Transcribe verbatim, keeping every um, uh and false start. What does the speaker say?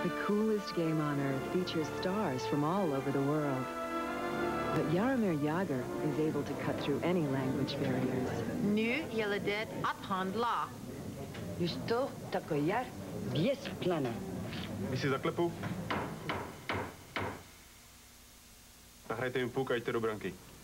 The coolest game on Earth features stars from all over the world. But Jaromir Jagr is able to cut through any language barriers. Nu gäller det att handla. Just to tako jar bez plana. Vy si zaklepu. Nahrajte jim puk a jděte do branky.